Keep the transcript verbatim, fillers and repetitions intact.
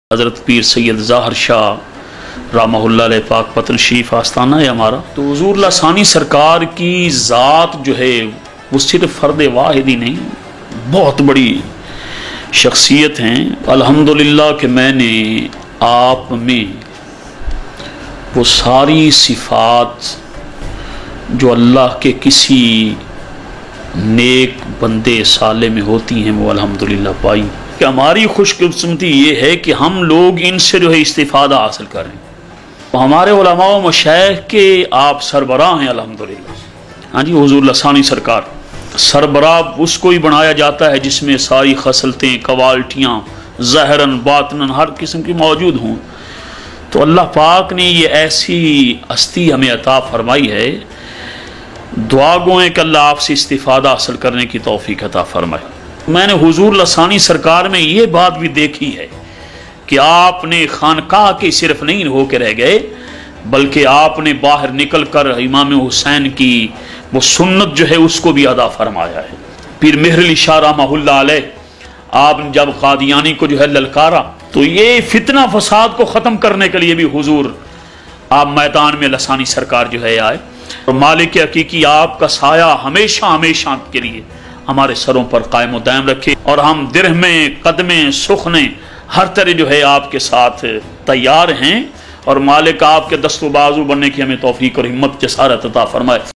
حضرت پیر سید ظاہر شاہ رحمہ اللہ علیہ پاک پتن شریف آستانہ ہے ہمارا. تو حضور لسانی سرکار کی ذات جو ہے وہ صرف فرد واحد ہی نہیں، بہت بڑی شخصیت ہیں. الحمدللہ کہ میں نے آپ میں وہ ساری صفات جو اللہ کے کسی نیک بندے صالح میں ہوتی ہیں وہ الحمدللہ پائی. کہ ہماری خوش قسمتی یہ ہے کہ ہم لوگ ان سے جو ہے استفادہ حاصل کریں. ہمارے علماء و مشائخ کے آپ سربراہ ہیں الحمدللہ. ہاں جی، حضور لسانی سرکار سربراہ اس کو ہی بنایا جاتا ہے جس میں ساری خصلتیں، کوالٹیاں ظاہراً باطناً ہر قسم کی موجود ہوں. تو اللہ پاک نے یہ ایسی ہستی ہمیں عطا فرمائی ہے. دعا گوئیں کہ اللہ آپ سے استفادہ حاصل کرنے کی توفیق عطا فرمائے. میں نے حضور لسانی سرکار میں یہ بات بھی دیکھی ہے کہ آپ نے خانقاہ کے صرف نہیں ہو کے رہ گئے، بلکہ آپ نے باہر نکل کر امام حسین کی وہ سنت جو ہے اس کو بھی ادا فرمایا ہے. پیر مہر علی شاہ رحمہ اللہ علیہ آپ نے جب قادیانی کو جو ہے للکارا تو یہ فتنہ فساد کو ختم کرنے کے لیے بھی حضور آپ میدان میں لسانی سرکار جو ہے آئے. اور مالک حقیقی آپ کا سایہ ہمیشہ ہمیشہ کے لیے ہمارے سروں پر قائم و دائم رکھے، اور ہم درہمیں قدمیں سخنیں ہر طرح جو ہے آپ کے ساتھ تیار ہیں. اور مالک آپ کے دست و بازو بننے کی ہمیں توفیق اور ہمت جسارت عطا فرمائے.